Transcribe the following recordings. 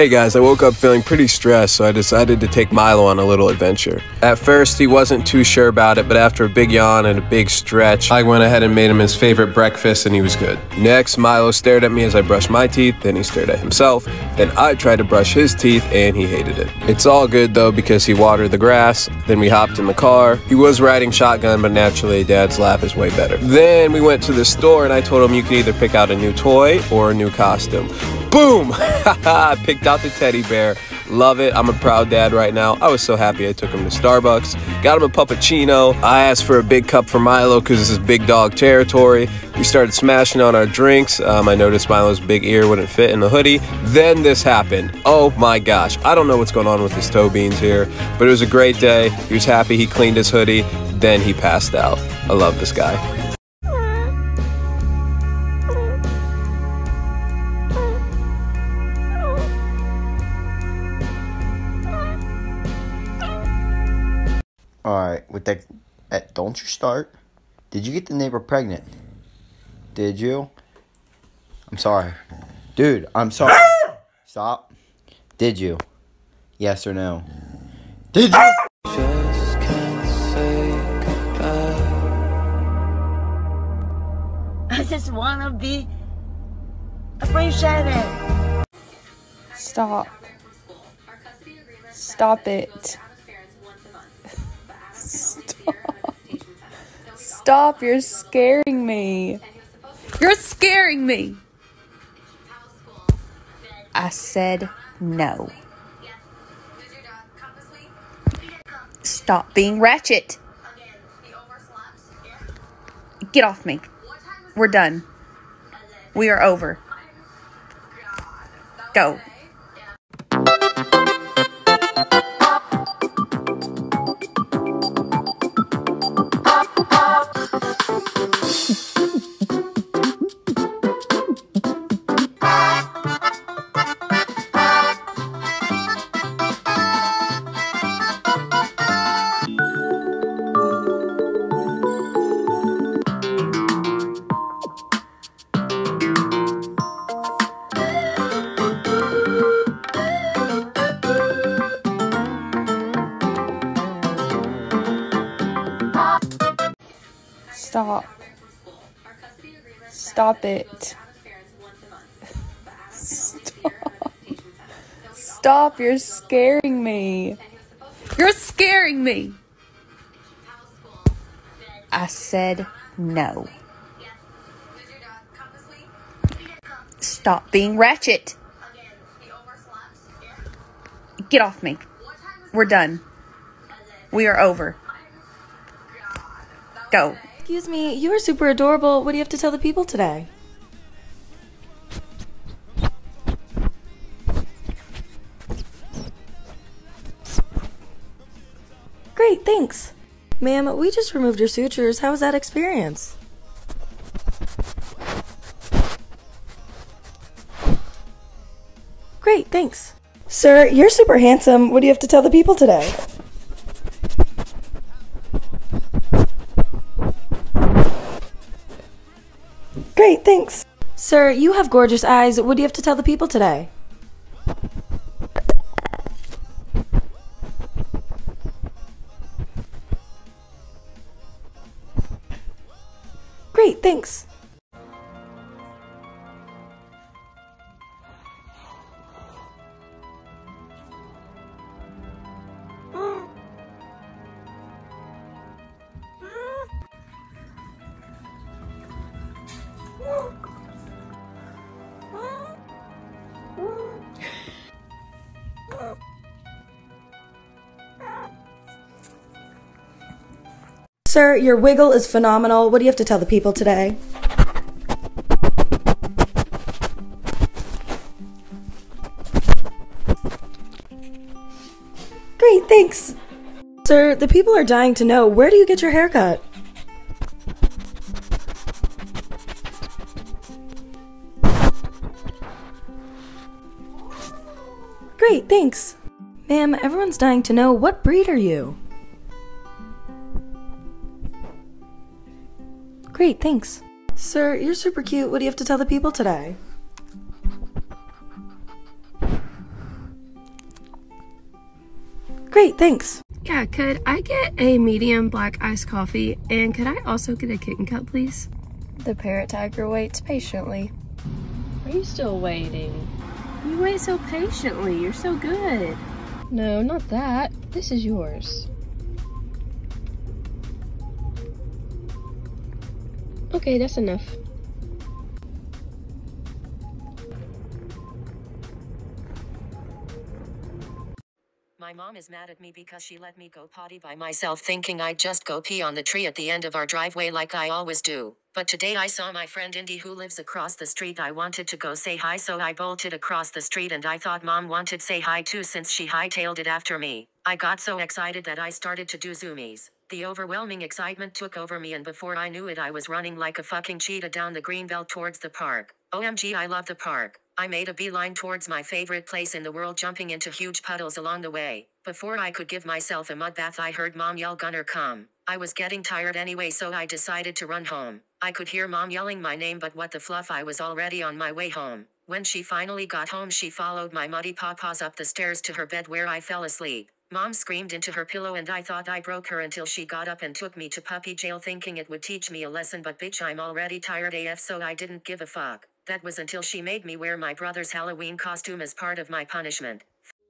Hey guys, I woke up feeling pretty stressed, so I decided to take Milo on a little adventure. At first, he wasn't too sure about it, but after a big yawn and a big stretch, I went ahead and made him his favorite breakfast and he was good. Next, Milo stared at me as I brushed my teeth, then he stared at himself, then I tried to brush his teeth and he hated it. It's all good though because he watered the grass, then we hopped in the car. He was riding shotgun, but naturally Dad's lap is way better. Then we went to the store and I told him you could either pick out a new toy or a new costume. Boom! I picked out the teddy bear. Love it. I'm a proud dad right now. I was so happy I took him to Starbucks. Got him a puppuccino. I asked for a big cup for Milo because this is big dog territory. We started smashing on our drinks. I noticed Milo's big ear wouldn't fit in the hoodie. Then this happened. Oh my gosh. I don't know what's going on with his toe beans here, but it was a great day. He was happy he cleaned his hoodie. Then he passed out. I love this guy. Alright, with that, don't you start. Did you get the neighbor pregnant? Did you? I'm sorry. Dude, I'm sorry. Stop. Did you? Yes or no? Did you? Just can't say goodbye. I just wanna be appreciated. Stop. Stop it. Stop. Stop, you're scaring me. You're scaring me. I said no. Stop being ratchet. Get off me. We're done. We are over. Go. Stop. Stop it. Stop. Stop, you're scaring me. You're scaring me. I said no. Stop being ratchet. Get off me. We're done. We are over. Go. Excuse me, you are super adorable. What do you have to tell the people today? Great, thanks. Ma'am, we just removed your sutures. How was that experience? Great, thanks. Sir, you're super handsome. What do you have to tell the people today? Great, thanks. Sir, you have gorgeous eyes. What do you have to tell the people today? Great, thanks. Sir, your wiggle is phenomenal. What do you have to tell the people today? Great, thanks. Sir, the people are dying to know, where do you get your haircut? Great, thanks. Ma'am, everyone's dying to know, what breed are you? Great, thanks. Sir, you're super cute. What do you have to tell the people today? Great, thanks. Yeah, could I get a medium black iced coffee? And could I also get a kitten cup, please? The parrot tiger waits patiently. Are you still waiting? You wait so patiently. You're so good. No, not that. This is yours. Okay, that's enough. My mom is mad at me because she let me go potty by myself thinking I'd just go pee on the tree at the end of our driveway like I always do. But today I saw my friend Indy who lives across the street. I wanted to go say hi, so I bolted across the street, and I thought mom wanted say hi too since she hightailed it after me. I got so excited that I started to do zoomies. The overwhelming excitement took over me, and before I knew it I was running like a fucking cheetah down the greenbelt towards the park. OMG, I love the park. I made a beeline towards my favorite place in the world, jumping into huge puddles along the way. Before I could give myself a mud bath I heard mom yell, "Gunner, come." I was getting tired anyway, so I decided to run home. I could hear mom yelling my name, but what the fluff, I was already on my way home. When she finally got home she followed my muddy pawpaws up the stairs to her bed where I fell asleep. Mom screamed into her pillow and I thought I broke her until she got up and took me to puppy jail thinking it would teach me a lesson, but bitch, I'm already tired AF, so I didn't give a fuck. That was until she made me wear my brother's Halloween costume as part of my punishment.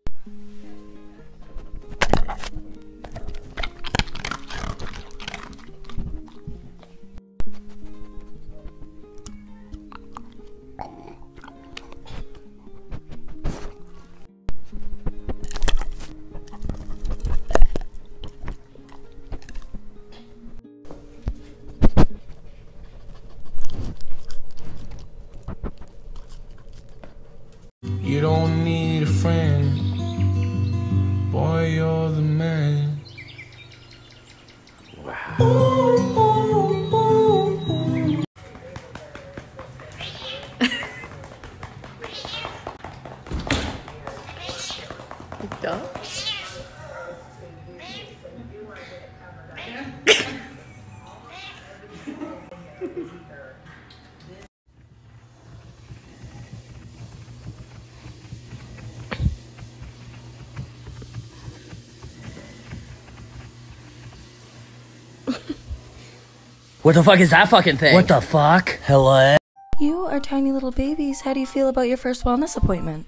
You don't need a friend, boy, you're the man. What the fuck is that fucking thing? What the fuck? Hello? You are tiny little babies. How do you feel about your first wellness appointment?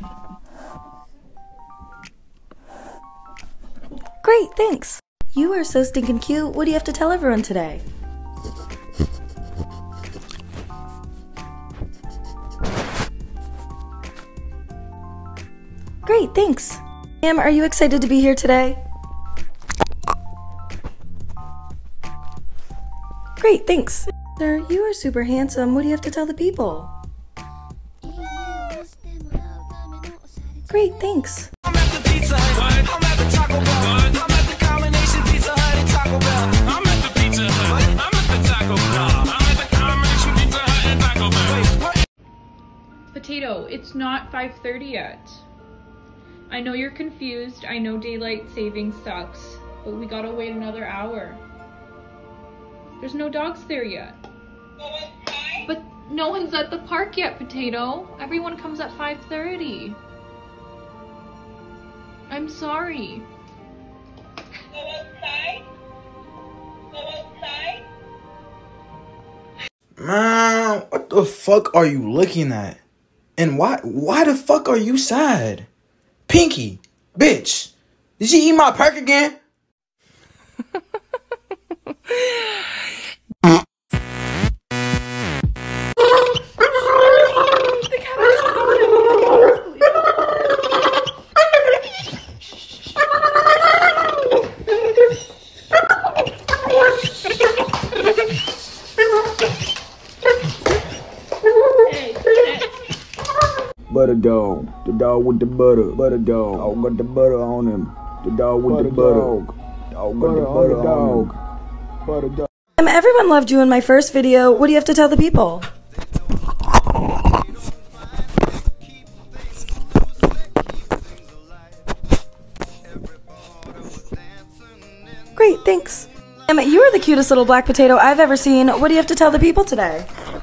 Great, thanks. You are so stinking cute. What do you have to tell everyone today? Great, thanks. Ma'am, are you excited to be here today? Great, thanks. Sir, you are super handsome. What do you have to tell the people? Great, thanks. I'm at the Pizza Hut. I'm at the Taco Bell. I'm at the combination Pizza Hut and Taco Bell. I'm at the Pizza Hut. I'm at the Taco Bell. I'm at the combination Pizza Hut and Taco Bell. Potato, it's not 5:30 yet. I know you're confused. I know daylight saving sucks, but we gotta wait another hour. There's no dogs there yet. But no one's at the park yet, Potato. Everyone comes at 5:30. I'm sorry. Man, what the fuck are you looking at? And why the fuck are you sad? Pinky, bitch, did you eat my perk again? Butter dog, the dog with the butter dog. Dog got the butter on him. The dog with the butter. Dog got the butter on him. Butter dog. Everyone loved you in my first video. What do you have to tell the people? Great, thanks. You are the cutest little black potato I've ever seen. What do you have to tell the people today?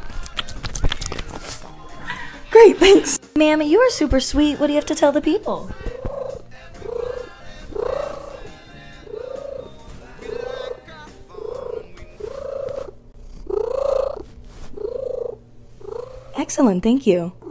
Great, thanks. Ma'am, you are super sweet. What do you have to tell the people? Excellent, thank you.